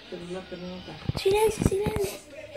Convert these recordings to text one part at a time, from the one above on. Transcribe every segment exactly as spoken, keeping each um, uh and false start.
celular terminota. Silencio, silencio.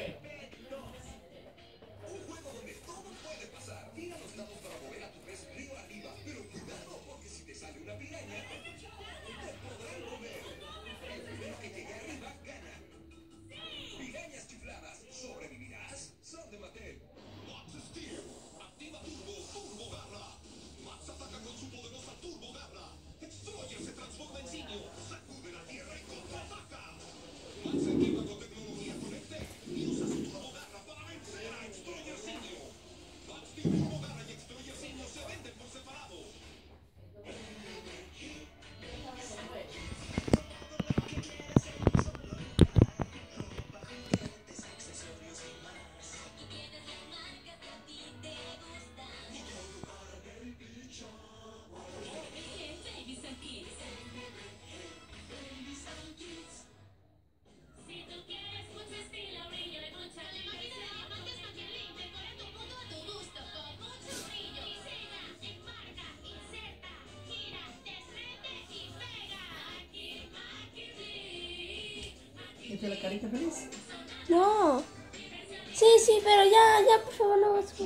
¿Viste la carita feliz? No. Sí, sí, pero ya, ya, por favor, no vas a... ¡No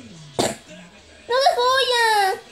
de joya!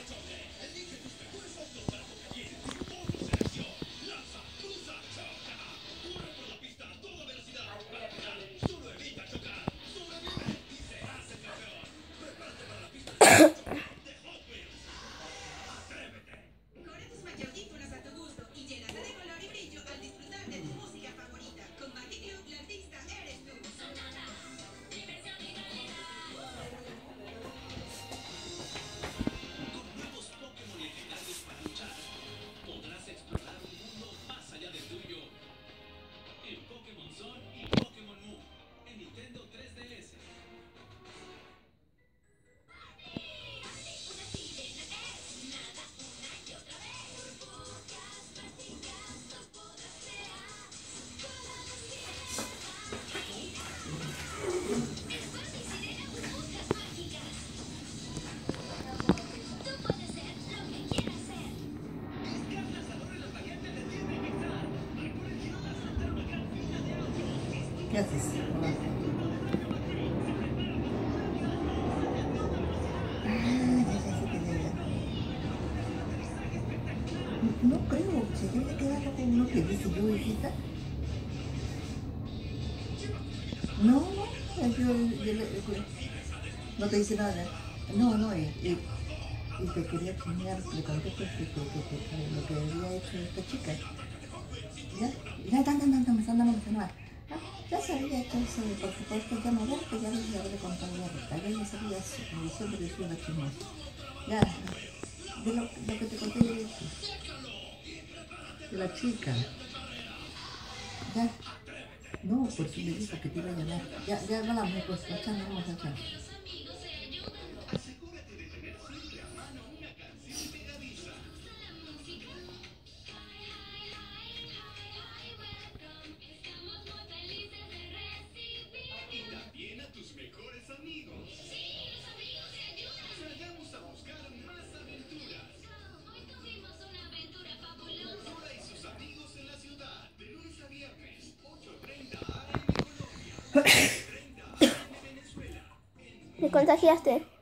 ¿Qué haces? Hola. Ah, ya, ya, ya, ya, ya. No creo, se debe quedar con uno que dice yo, hijita. No, no, yo, yo, yo, yo, no te dice nada. No, no, y, y, y te quería enseñar, le conté que, que, que, que, que lo que había hecho esta chica. Ya, ya, ya, no, no, no, me están dando no, ah, ya sabía que eso, por supuesto, ya me voy, que ya les habré contado la detalle, ya sabía eso, me siempre yo soy una chismosa. Ya, de lo, lo que te conté yo de la chica. Ya, no, porque me dijo que te iba a llamar. Ya, ya hablamos, pues, ya, vamos a echar. Me contagiaste.